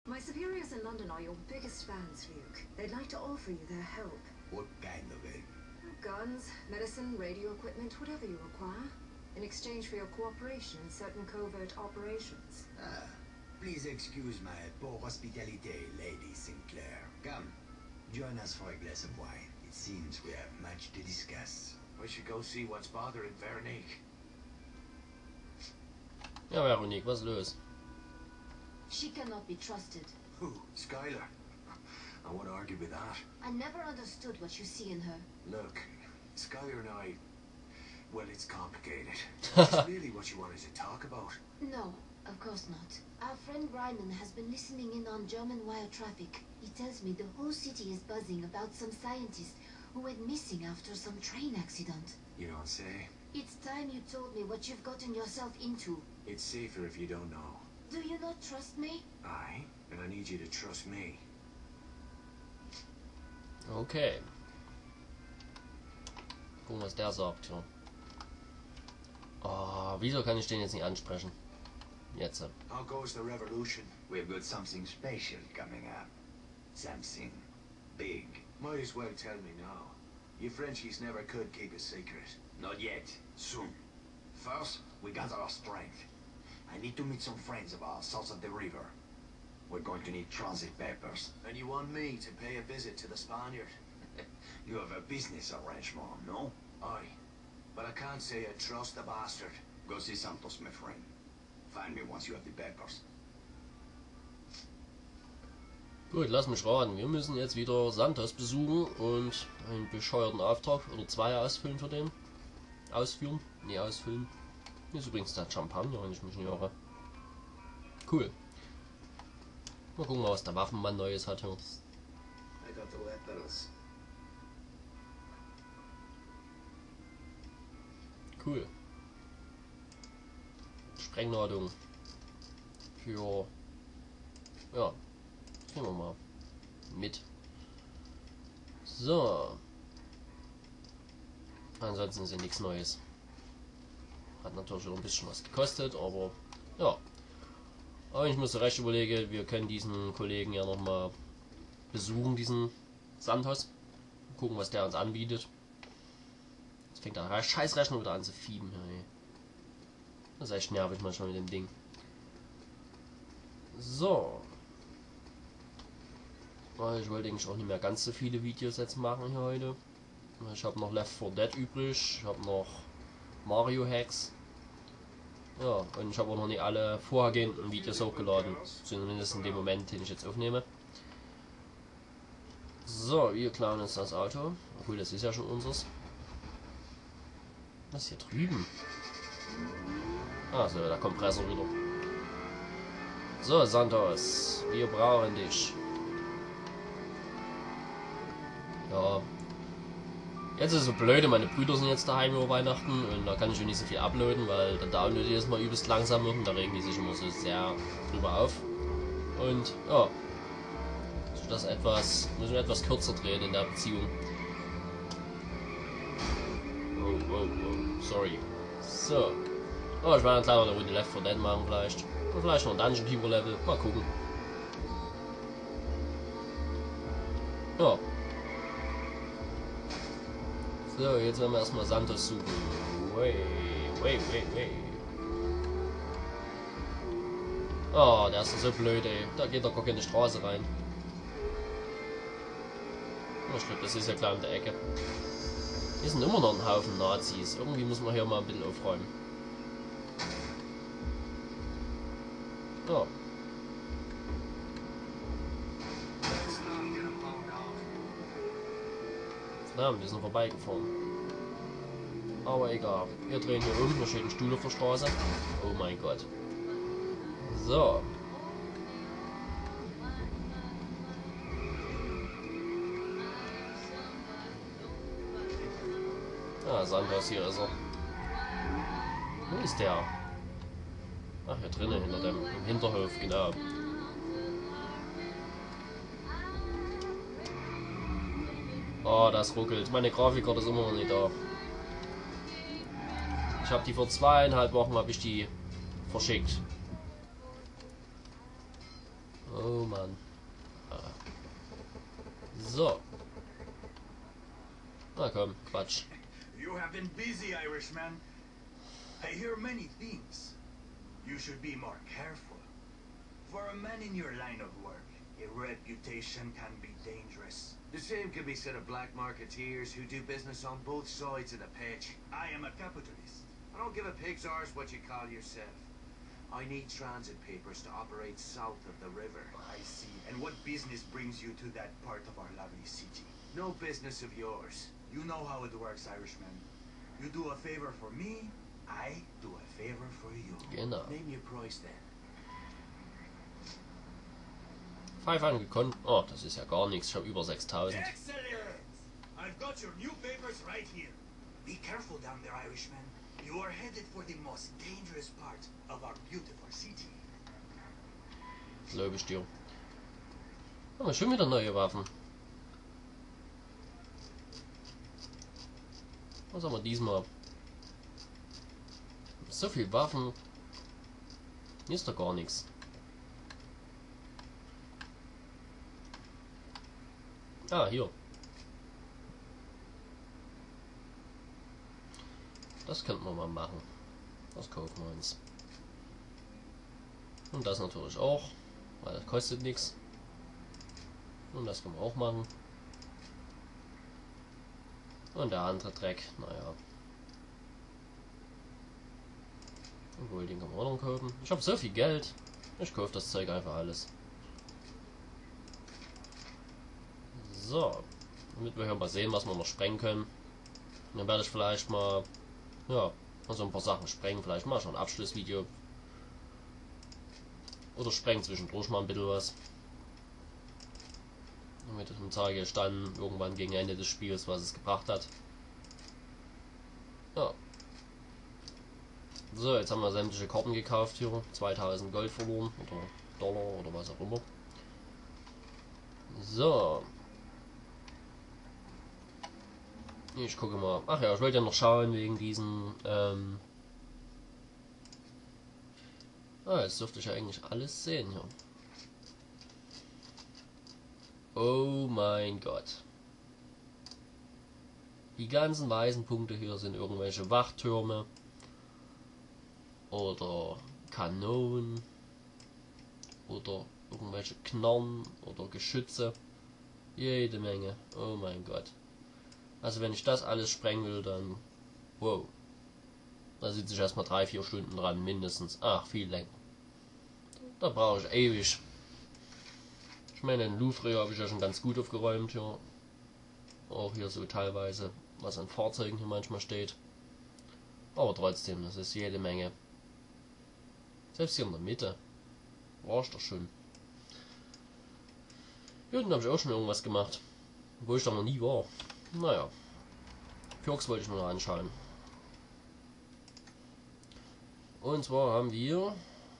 My superiors in London are your biggest fans, Luke. They'd like to offer you their help. What kind of help? Guns, medicine, radio equipment, whatever you require, in exchange for your cooperation in certain covert operations. Ah, please excuse my poor hospitality, Lady Sinclair. Come, join us for a glass of wine. It seems we have much to discuss. We should go see what's bothering Veronique. Ja, Veronique, was ist los? She cannot be trusted. Who? Skylar? I won't argue with that. I never understood what you see in her. Look, Skylar and I... Well, it's complicated. It's really what you wanted to talk about. No, of course not. Our friend Ryman has been listening in on German wire traffic. He tells me the whole city is buzzing about some scientist who went missing after some train accident. You don't say. It's time you told me what you've gotten yourself into. It's safer if you don't know. Do you not trust me? Aye, and I need you to trust me. Okay. Gucken, was der sagt, ja. Oh, wieso kann ich den jetzt nicht ansprechen? Jetzt. How goes the revolution? We've got something special coming up. Something big. Might as well tell me now. You Frenchies never could keep a secret. Not yet. Soon. First, we gather our strength. I need to meet some friends of ours south of the river. We're going to need transit papers. And you want me to pay a visit to the Spaniard? You have a business arrangement, no? Aye. But I can't say I trust the bastard. Go see Santos, my friend. Find me once you have the papers. Gut, lass mich raten. Wir müssen jetzt wieder Santos besuchen und einen bescheuerten Auftrag oder zwei ausfüllen für den. Ausführen? Nee, ausfüllen. Hier ist übrigens der Champagner, wenn ich mich nicht irre. Cool. Mal gucken, was der Waffenmann Neues hat hier. I got the weapons. Cool. Sprengladung. Für... Ja. Nehmen wir mal. Mit. So. Ansonsten ist ja nichts Neues. Hat natürlich auch ein bisschen was gekostet, aber ja. Aber ich muss recht überlegen, wir können diesen Kollegen ja nochmal besuchen, diesen Santos. Gucken, was der uns anbietet. Jetzt fängt der Scheißrechner wieder an zu fieben. Hey. Das ist echt nervig manchmal mit dem Ding. So. Ich wollte eigentlich auch nicht mehr ganz so viele Videos jetzt machen hier heute. Ich habe noch Left 4 Dead übrig. Ich habe noch Mario Hacks. Ja, und ich habe auch noch nicht alle vorhergehenden Videos hochgeladen. Zumindest in dem Moment, den ich jetzt aufnehme. So, wir klauen uns das Auto. Obwohl, das ist ja schon unseres. Was ist hier drüben? Ah, so, der Kompressor wieder. So, Santos, wir brauchen dich. Ja. Jetzt ist es so blöd, meine Brüder sind jetzt daheim über Weihnachten und da kann ich nicht so viel uploaden, weil der Download jedes Mal übelst langsam wird und da regen die sich immer so sehr drüber auf. Und ja, müssen wir etwas kürzer drehen in der Beziehung. Oh, sorry. So. Oh, ich werde gleich noch eine Runde Left 4 Dead machen vielleicht. Und vielleicht noch ein Dungeon Keeper Level. Mal gucken. Ja. So, jetzt werden wir erstmal Santos suchen. Way. Oh, der ist so blöd, ey. Da geht doch gar keine Straße rein. Oh, ich glaube, das ist ja klar in der Ecke. Hier sind immer noch ein Haufen Nazis. Irgendwie müssen wir hier mal ein bisschen aufräumen. Ja. Na, wir sind vorbeigefahren. Aber egal. Wir drehen hier um. Da steht ein Stuhl auf der Straße. Oh mein Gott. So. Ah, Santos, hier ist er. Wo ist der? Ach, hier drinnen, hinter dem, im Hinterhof, genau. Oh, das ruckelt. Meine Grafikkarte ist immer noch nicht da. Ich habe die vor 2,5 Wochen verschickt. Oh Mann. So. Na komm, Quatsch. You have been busy, Irishman. I hear many things. You should be more careful. For a man in your line of work, a reputation can be dangerous. The same can be said of black marketeers who do business on both sides of the pitch. I am a capitalist. I don't give a pig's arse what you call yourself. I need transit papers to operate south of the river. I see. And what business brings you to that part of our lovely city? No business of yours. You know how it works, Irishman. You do a favor for me, I do a favor for you. Genau. Name your price then. 500 gekonnt. Oh, das ist ja gar nichts. Ich habe über 6000. Excellent! I've got your new papers right here. Be careful down there, Irishman. You are headed for the most dangerous part of our beautiful city. Glaube ich dir. Haben wir schon wieder neue Waffen. Was haben wir diesmal? So viel Waffen. Hier ist doch gar nichts. Ah, hier. Das könnten wir mal machen. Das kaufen wir uns. Und das natürlich auch, weil das kostet nichts. Und das können wir auch machen. Und der andere Dreck, naja. Obwohl, den kann man auch noch kaufen. Ich habe so viel Geld. Ich kaufe das Zeug einfach alles. So. Damit wir hier mal sehen, was wir noch sprengen können. Und dann werde ich vielleicht mal, ja, mal so ein paar Sachen sprengen. Vielleicht mal schon ein Abschlussvideo. Oder sprengen zwischendurch mal ein bisschen was. Damit sage ich dann irgendwann gegen Ende des Spiels, was es gebracht hat. Ja. So, jetzt haben wir sämtliche Karten gekauft hier. 2000 Gold verloren. Oder Dollar oder was auch immer. So. Ich gucke mal. Ach ja, ich wollte ja noch schauen wegen diesen. Jetzt dürfte ich ja eigentlich alles sehen hier. Oh mein Gott. Die ganzen weißen Punkte hier sind irgendwelche Wachtürme. Oder Kanonen. Oder irgendwelche Knarren oder Geschütze. Jede Menge. Oh mein Gott. Also wenn ich das alles sprengen will, dann... Wow. Da sitze ich erstmal 3-4 Stunden dran, mindestens. Ach, viel länger. Da brauche ich ewig. Ich meine, den Louvre habe ich ja schon ganz gut aufgeräumt hier. Auch hier so teilweise, was an Fahrzeugen hier manchmal steht. Aber trotzdem, das ist jede Menge. Selbst hier in der Mitte. War ich doch schon. Hier unten habe ich auch schon irgendwas gemacht. Wo ich da noch nie war. Naja. Perks wollte ich mir noch anschauen. Und zwar haben wir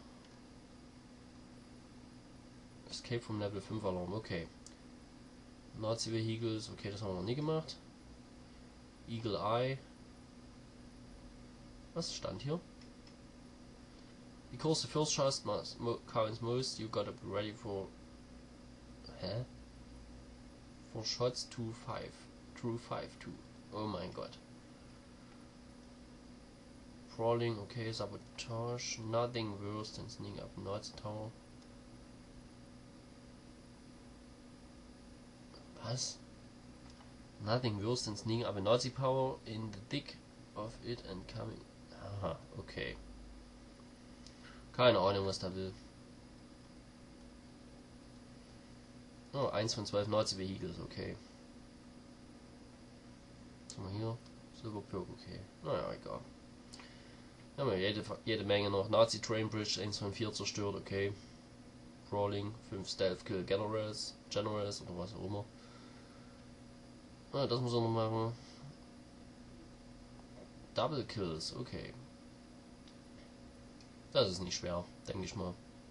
Escape from Level 5 Alarm, okay. Nazi Vehicles, okay, das haben wir noch nie gemacht. Eagle Eye. Was stand hier? Because the first shot counts most, you gotta be ready for... Hä? For shots 2-5. True 5-2. Oh mein Gott. Crawling, okay, Sabotage. Nothing worse than sneaking up Nazi Tower. Was? Nothing worse than sneaking up a Nazi power in the thick of it and coming. Aha, okay. Keine Ahnung, was da will. Oh, 1 von 12 Nazi Vehicles, okay. Was haben wir hier? Silver Perk, okay. Naja, egal. Haben wir jede Menge noch. Nazi Train Bridge, 1 von 4 zerstört, okay. Crawling, 5 Stealth Kill Generals oder was auch immer. Ah, das muss er noch machen. Double Kills, okay. Das ist nicht schwer, denke ich mal.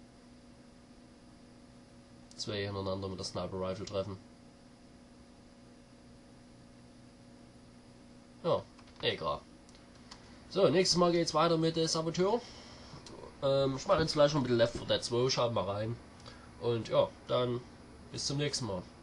2 hintereinander mit der Sniper Rifle treffen. Ja, egal. So, nächstes Mal geht's weiter mit der Saboteur. Ich mache jetzt gleich noch ein bisschen Left 4 Dead 2, schauen mal rein. Und ja, dann bis zum nächsten Mal.